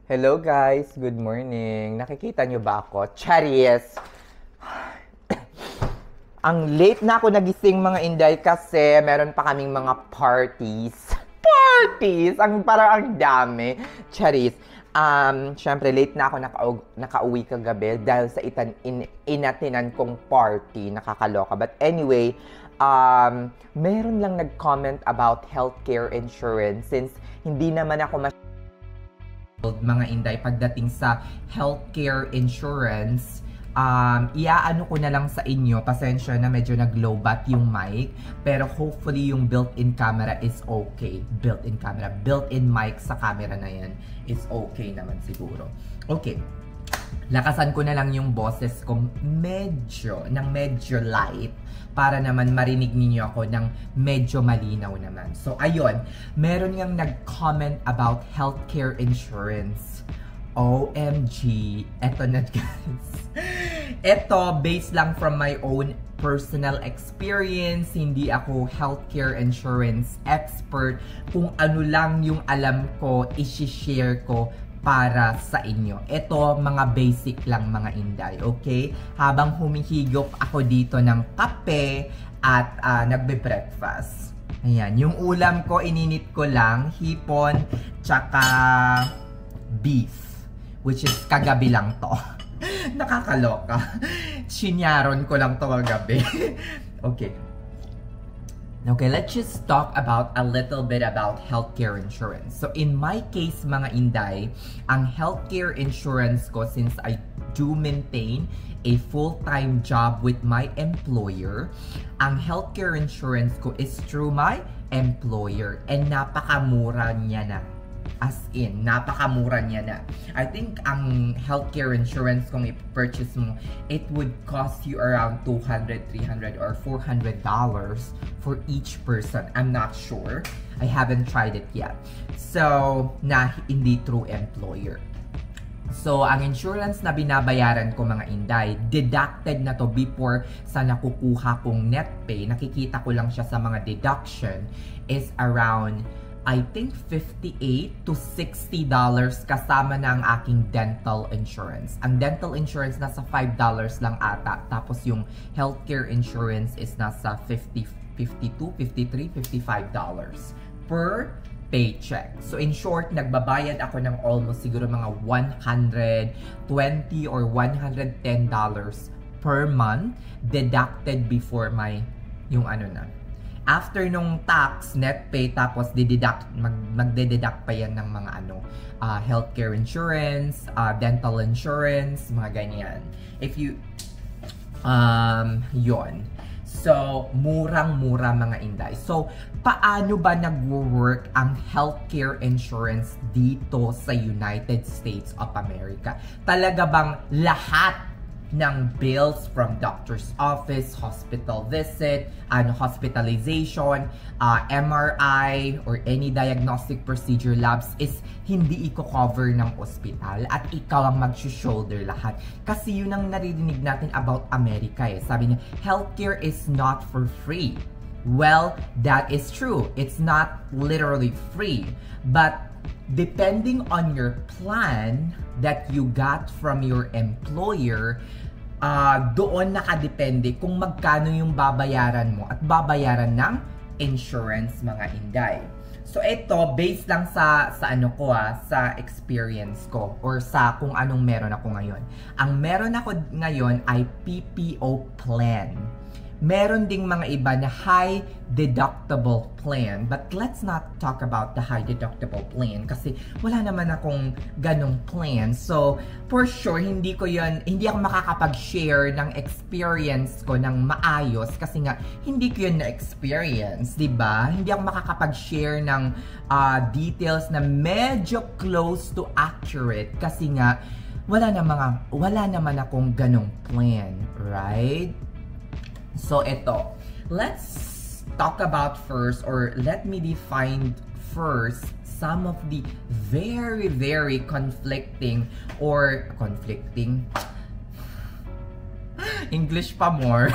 Hello guys, good morning. Nakikita nyo ba ako? Charis! Ang late na ako nagising mga Inday kasi meron pa kaming mga parties. Parties! Parang ang dami. Charis. Syempre late na ako nakauwi kagabi dahil sa inatinan kong party. Nakakaloka. But anyway, meron lang nag-comment about healthcare insurance since hindi naman ako mga Inday pagdating sa healthcare insurance. Iaano ko na lang sa inyo, pasensya na medyo nag-lowbat yung mic, pero hopefully yung built-in camera is okay. Built-in camera, built-in mic sa camera na yan is okay naman siguro. Okay, lakasan ko na lang yung boses ko medyo light para naman marinig niyo ako ng medyo malinaw naman. So ayun, meron ngang nag-comment about healthcare insurance. OMG, eto na guys. Eto, based lang from my own personal experience. Hindi ako healthcare insurance expert. Kung ano lang yung alam ko, isi-share ko para sa inyo. Ito, mga basic lang mga Inday, okay? Habang humihigop ako dito ng kape at nagbe-breakfast. Ayan, yung ulam ko, ininit ko lang, hipon, tsaka beef. Which is kagabi lang to. Nakakaloka. Sinyaron ko lang to kagabi. Okay. Okay, let's just talk about a little bit about healthcare insurance. So in my case mga Inday, ang healthcare insurance ko, since I do maintain a full-time job with my employer, ang healthcare insurance ko is through my employer and napakamura niya na. As in, napakamura niya na. I think ang healthcare insurance kung i-purchase mo, it would cost you around $200, $300, or $400 for each person. I'm not sure. I haven't tried it yet. So, hindi through employer. So, ang insurance na binabayaran ko mga Inday, deducted na to before sa nakukuha kong net pay. Nakikita ko lang siya sa mga deduction is around I think $58 to $60 kasama na ang aking dental insurance. Ang dental insurance nasa $5 lang ata. Tapos yung healthcare insurance is nasa $52, $53, $55 per paycheck. So in short, nagbabayad ako ng almost siguro mga $120 or $110 per month deducted before yung ano na. After nung tax, net pay, tapos magde-deduct pa yan ng mga healthcare insurance, dental insurance, mga ganyan. If you, yon. So, murang-mura mga Inday. So, paano ba nag-work ang healthcare insurance dito sa United States of America? Talaga bang lahat ng bills from doctor's office, hospital visit, hospitalization, MRI, or any diagnostic procedure labs is hindi i-cover ng ospital at ikaw ang mag-shoulder lahat. Kasi yun ang naririnig natin about America eh. Sabi niya, healthcare is not for free. Well, that is true. It's not literally free. But depending on your plan that you got from your employer, doon nakadepende kung magkano yung babayaran mo at babayaran ng insurance mga Inday. So ito, based lang sa sa experience ko or sa kung anong meron ako ngayon. Ang meron ako ngayon ay PPO plan. Meron ding mga iba na high deductible plan. But let's not talk about the high deductible plan kasi wala naman akong ganong plan. So, for sure, hindi ako makakapag-share ng experience ko ng maayos kasi nga, hindi ko yun na-experience, diba? Hindi ako makakapag-share ng details na medyo close to accurate kasi nga, wala naman akong ganong plan, right? So, ito. Let's talk about first, or let me define first some of the very, very conflicting English pa more.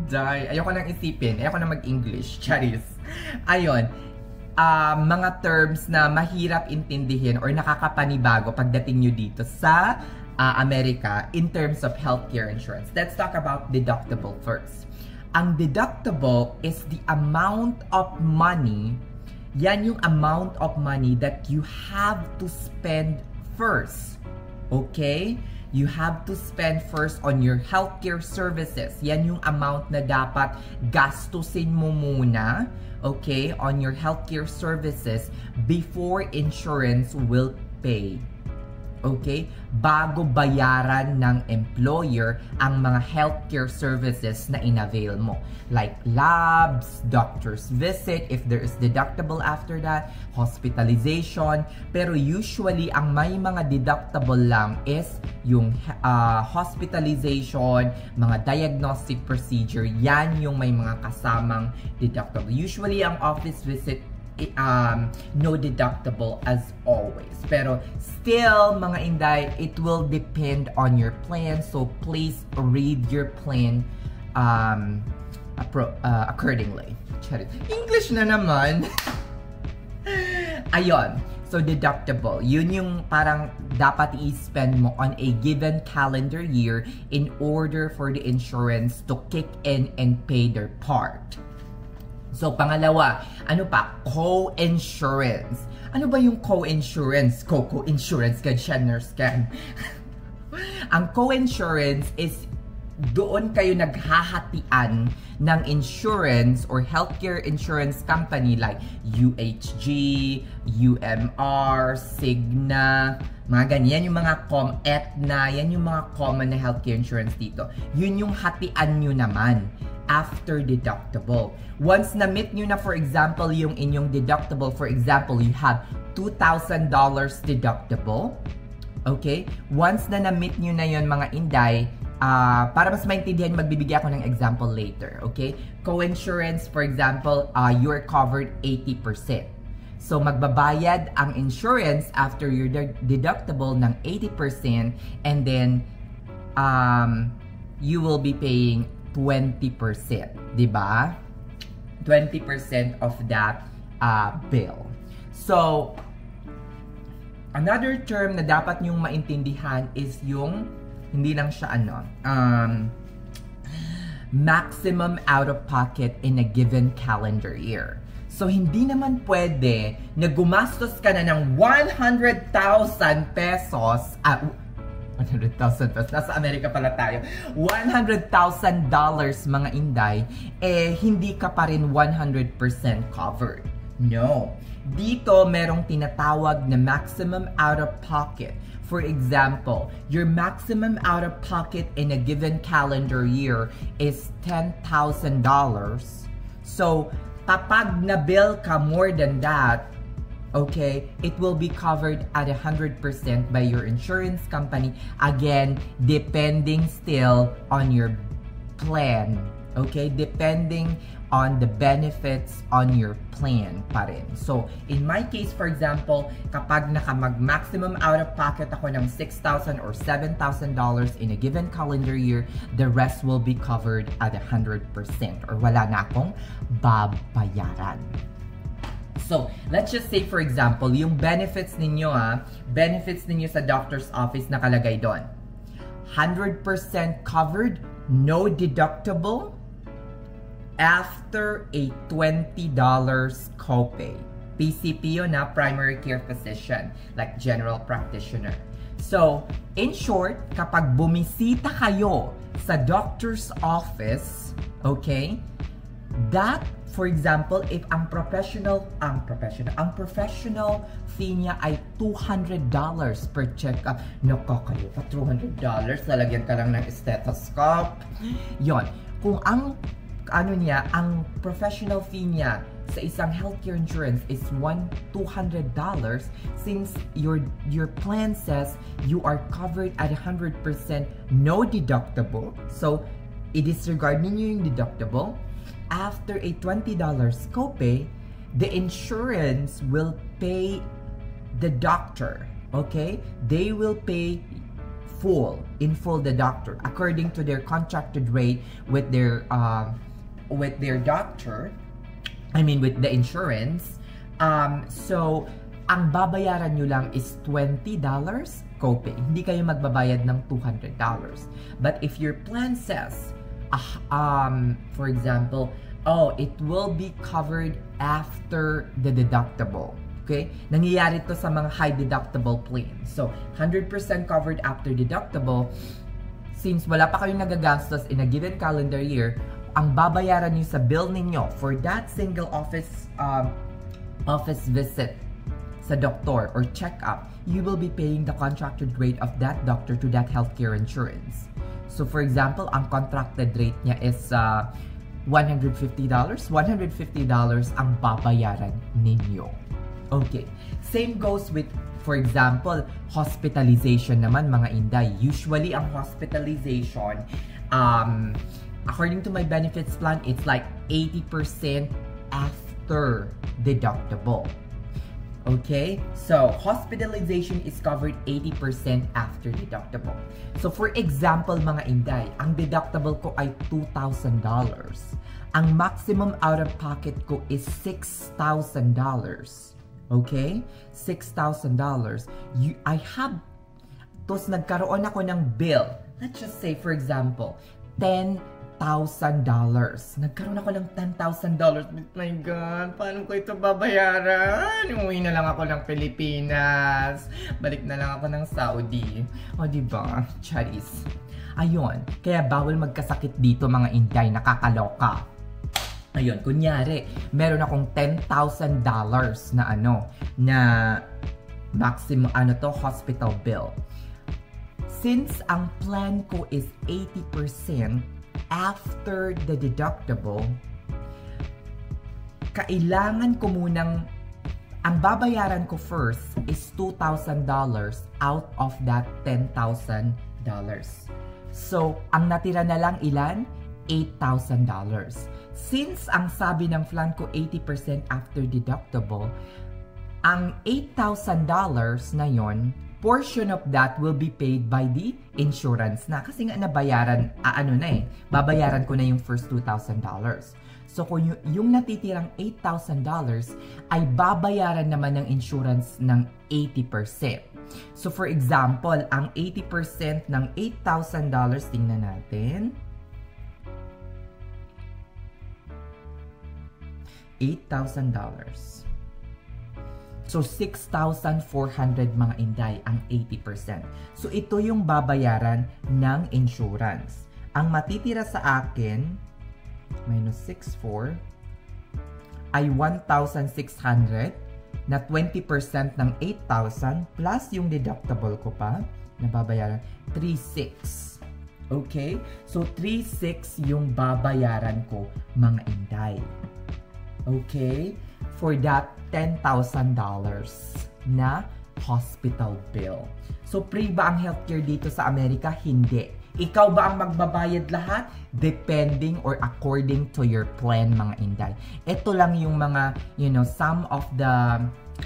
Inday. Ayoko nang isipin. Ayoko nang mag-English. Charis. Ayun. Mga terms na mahirap intindihin or nakakapanibago pagdating nyo dito sa Amerika in terms of healthcare insurance. Let's talk about deductible first. Ang deductible is the amount of money, yan yung amount of money that you have to spend first. Okay? You have to spend first on your healthcare services. Yan yung amount na dapat gastusin mo muna, okay, on your healthcare services before insurance will pay. Okay? Bago bayaran ng employer ang mga healthcare services na inavail mo. Like labs, doctor's visit, if there is deductible after that, hospitalization. Pero usually, ang may mga deductible lang is yung hospitalization, mga diagnostic procedure, yan yung may mga kasamang deductible. Usually, ang office visit, no deductible as always. Pero still, mga Inday, it will depend on your plan. So please read your plan accordingly. English na naman. Ayon. So deductible, yun yung parang dapat i-spend mo on a given calendar year in order for the insurance to kick in and pay their part. So, pangalawa, ano pa? Co-insurance. Ano ba yung co-insurance? Co-insurance ka, nurse ka. Ang co-insurance is doon kayo naghahatian ng insurance or healthcare insurance company like UHG, UMR, Cigna, mga ganyan, yung mga Aetna, yan yung mga common na healthcare insurance dito. Yun yung hatian nyo naman after deductible. Once na-meet nyo na, for example, yung inyong deductible, for example, you have $2,000 deductible, okay? Once na na-meet nyo na yun, mga Inday, para mas maintindihan, magbibigay ako ng example later, okay? Co-insurance, for example, you're covered 80%. So, magbabayad ang insurance after your deductible ng 80% and then you will be paying 20%, di ba? 20% of that bill. So, another term na dapat nyong maintindihan is yung, hindi lang siya maximum out-of-pocket in a given calendar year. So, hindi naman pwede na gumastos ka na ng 100,000 pesos, 100,000 pesos, nasa Amerika pala tayo, $100,000 mga Inday, hindi ka pa rin 100% covered. No. Dito, merong tinatawag na maximum out-of-pocket. For example, your maximum out-of-pocket in a given calendar year is $10,000. So, kapag na-bill ka more than that, okay, it will be covered at 100% by your insurance company. Again, depending still on your plan. Okay, depending on the benefits on your plan pa rin. So, in my case, for example, kapag maximum out-of-pocket ako ng $6,000 or $7,000 in a given calendar year, the rest will be covered at 100% or wala na akong babayaran. So, let's just say, for example, yung benefits ninyo, benefits ninyo sa doctor's office nakalagay doon. 100% covered, no deductible, after a $20 copay. PCP yun primary care physician, like general practitioner. So, in short, kapag bumisita kayo sa doctor's office, okay, that, for example, if ang professional fee niya ay $200 per check-up, nakakayo pa $200, lalagyan ka lang ng stethoscope. Yon, kung ang ang professional fee niya sa isang healthcare insurance is $200, since your plan says you are covered at 100%, no deductible, so i-disregard ninyo yung deductible. After a $20 copay, the insurance will pay the doctor, okay? They will pay full the doctor according to their contracted rate with their doctor, I mean with the insurance. So ang babayaran nyo lang is $20 copay. Hindi kayo magbabayad ng $200. But if your plan says, for example, it will be covered after the deductible. Okay? Nangyayari to sa mga high deductible plans. So, 100% covered after deductible. Since wala pa kayong nagagastos in a given calendar year, ang babayaran niyo sa bill ninyo for that single office visit sa doctor or check-up, you will be paying the contracted rate of that doctor to that healthcare insurance. So, for example, ang contracted rate niya is $150. $150 ang babayaran ninyo. Okay. Same goes with, for example, hospitalization naman, mga Inday. Usually, ang hospitalization, according to my benefits plan, it's like 80% after deductible. Okay? So, hospitalization is covered 80% after deductible. So, for example, mga Inday, ang deductible ko ay $2,000. Ang maximum out-of-pocket ko is $6,000. Okay? $6,000. I have, tapos nagkaroon ako ng bill. Let's just say, for example, $10,000. Nagkaroon ako ng $10,000. Oh my God, paano ko ito babayaran? Umuwi na lang ako ng Pilipinas. Balik na lang ako ng Saudi. O, diba? Charis. Ayun. Kaya bawal magkasakit dito, mga Inday. Nakakaloka. Ayun, kunyari, meron akong $10,000 na maximum, hospital bill. Since ang plan ko is 80% after the deductible, kailangan ko munang, ang babayaran ko first is $2,000 out of that $10,000. So, ang natira na lang ilan? $8,000. Since ang sabi ng plan ko 80% after deductible, ang $8,000 na yon, portion of that will be paid by the insurance na. Kasi nga nabayaran, babayaran ko na yung first $2,000. So kung yung natitirang $8,000 ay babayaran naman ng insurance ng 80%. So for example, ang 80% ng $8,000, tingnan natin. $8,000. So, 6,400 mga Inday ang 80%. So, ito yung babayaran ng insurance. Ang matitira sa akin, minus 6,400, ay 1,600 na 20% ng 8,000 plus yung deductible ko pa na babayaran, 3,600. Okay? So, 3,600 yung babayaran ko mga Inday. Okay? For that $10,000 na hospital bill. So, free ba ang healthcare dito sa Amerika? Hindi. Ikaw ba ang magbabayad lahat? Depending or according to your plan, mga Inday. Ito lang yung mga, some of the,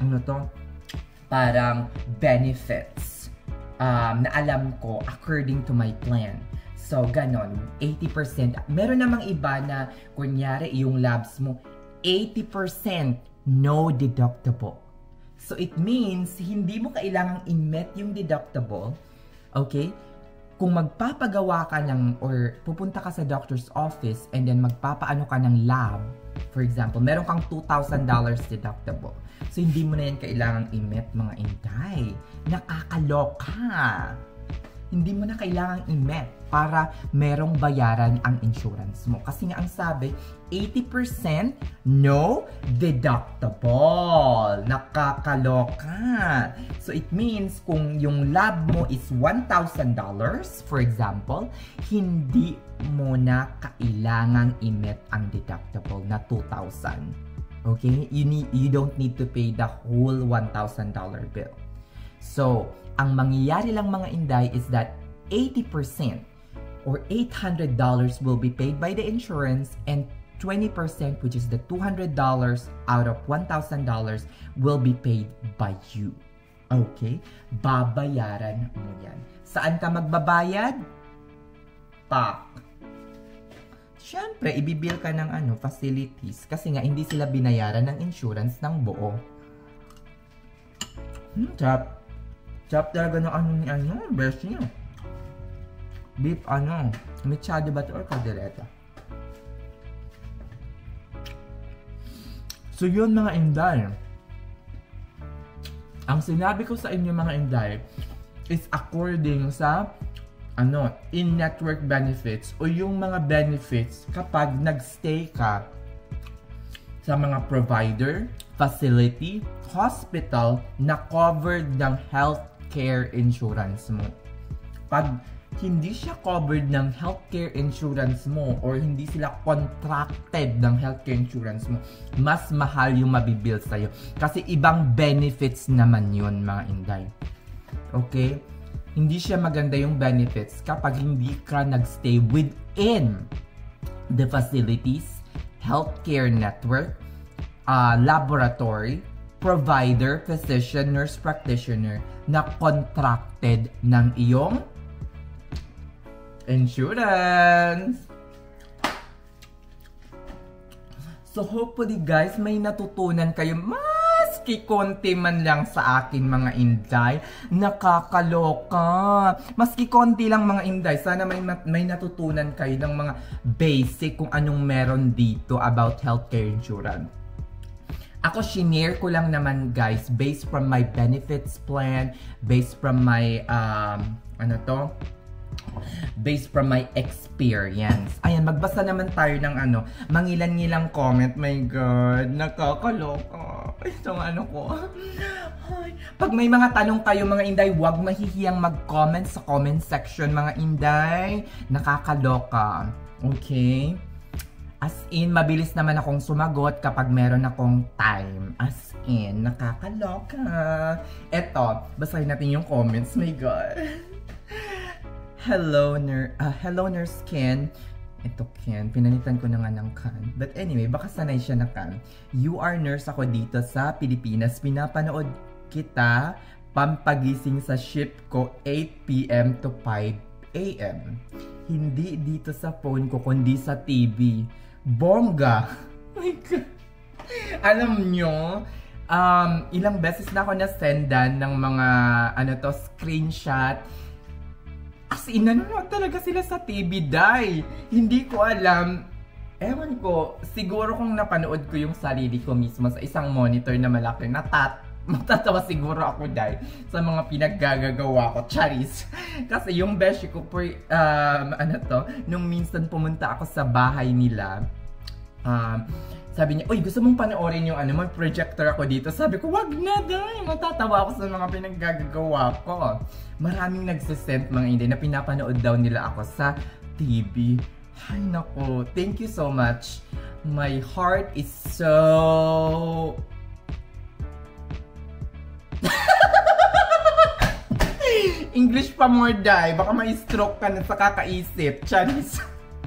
parang benefits na alam ko according to my plan. So, ganon. 80%. Meron namang iba na, kunyari, yung labs mo, 80% no deductible. So, it means, hindi mo kailangang i-met yung deductible. Okay? Kung magpapagawa ka or pupunta ka sa doctor's office and then magpapaano ka ng lab, for example, meron kang $2,000 deductible. So, hindi mo na yan kailangang i-met, mga Inday. Nakakaloka. Hindi mo na kailangang i-met para merong bayaran ang insurance mo. Kasi nga ang sabi, 80% no deductible. Nakakaloka. So it means kung yung lab mo is $1,000, for example, hindi mo na kailangang i-met ang deductible na $2,000. Okay? You don't need to pay the whole $1,000 bill. So, ang mangyayari lang mga Inday is that 80% or $800 will be paid by the insurance and 20%, which is the $200 out of $1,000, will be paid by you. Okay? Babayaran mo yan. Saan ka magbabayad? PAC. Siyempre, ibibil ka ng facilities kasi nga hindi sila binayaran ng insurance ng buo. Chop. Chop talaga ng best niyo. Beef mechado ba ito or caldereta? So yun mga Inday. Ang sinabi ko sa inyo mga Inday is according sa in-network benefits o yung mga benefits kapag nagstay ka sa mga provider, facility, hospital na covered ng healthcare insurance mo. Pag hindi siya covered ng healthcare insurance mo or hindi sila contracted ng healthcare insurance mo, mas mahal yung mabibill sa'yo. Kasi ibang benefits naman yun mga Inday. Okay? Hindi siya maganda yung benefits kapag hindi ka nagstay within the facilities, healthcare network, laboratory, provider, physician, nurse practitioner na contracted ng iyong insurance. So hopefully guys, may natutunan kayo maski konti man lang sa akin mga Inday. Nakakaloka. Maski konti lang mga Inday. Sana may natutunan kayo ng mga basic kung anong meron dito about healthcare insurance. Ako, shinare ko lang naman guys, based from my benefits plan, based from my, based from my experience. Ayan, magbasa naman tayo ng mangilan-ngilang comment. My God, nakakaloka. Itong ko. Ay, pag may mga tanong kayo mga Inday, huwag mahihiyang mag-comment sa comment section mga Inday. Nakakaloka. Okay? As in, mabilis naman akong sumagot kapag meron akong time. As in, nakakaloka. Eto, basahin natin yung comments. My God. Hello, Nurse Ken. Ito, Ken. Pinanitan ko na nga ng Kan. But anyway, baka sanay siya na Kan. You are nurse ako dito sa Pilipinas. Pinapanood kita pampagising sa shift ko 8 p.m. to 5 a.m. Hindi dito sa phone ko, kundi sa TV. Bongga! My God! Alam nyo, ilang beses na ako na-sendan ng mga, screenshot. As in, nanonood talaga sila sa TV, Day. Hindi ko alam. Ewan ko, siguro kung napanood ko yung sarili ko mismo sa isang monitor na malaki, matatawa siguro ako, Day, sa mga pinaggagawa ko. Charis. Kasi yung beshi ko, nung minsan pumunta ako sa bahay nila, sabi niya, uy, gusto mong panoorin yung may projector ako dito. Sabi ko, wag na, Day. Matatawa ako sa mga pinaggagawa ko. Maraming nagsisend mga Inday na pinapanood daw nila ako sa TV. Ay, nako. Thank you so much. My heart is so... English pa more, Day. Baka ma-stroke ka na sa kakaisip. Charis.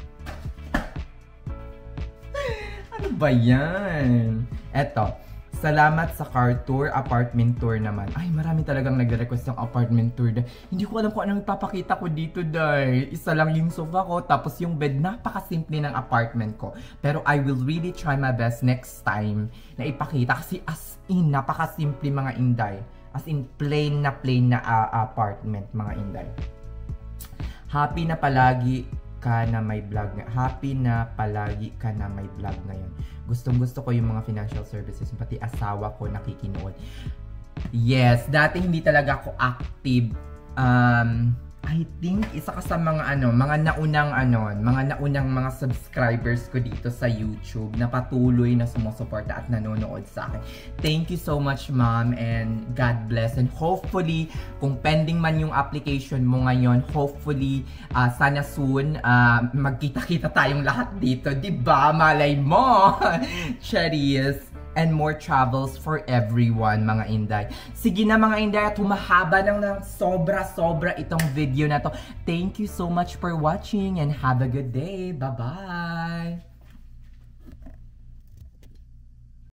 Ano ba yan? Eto, salamat sa car tour, apartment tour naman. Ay, marami talagang nagre-request ng apartment tour. Hindi ko alam kung anong ipapakita ko dito, Day. Isa lang yung sofa ko, tapos yung bed, napakasimple ng apartment ko. Pero I will really try my best next time na ipakita. Kasi as in, napakasimple mga Inday. As in, plain na apartment, mga Inday. Happy na palagi ka na may vlog. Happy na palagi ka na may vlog ngayon. Gustong-gusto ko yung mga financial services. Pati asawa ko nakikinood. Yes, dati hindi talaga ako active. I think isa ka sa mga naunang mga subscribers ko dito sa YouTube na patuloy na sumusuporta at nanonood sa akin. Thank you so much, Mom, and God bless. And hopefully, kung pending man yung application mo ngayon, hopefully, sana soon, magkita-kita tayong lahat dito. Diba? Malay mo! Charis! And more travels for everyone, mga Inday. Sige na mga Inday, at humahaba ng sobra-sobra itong video na to. Thank you so much for watching and have a good day. Bye-bye!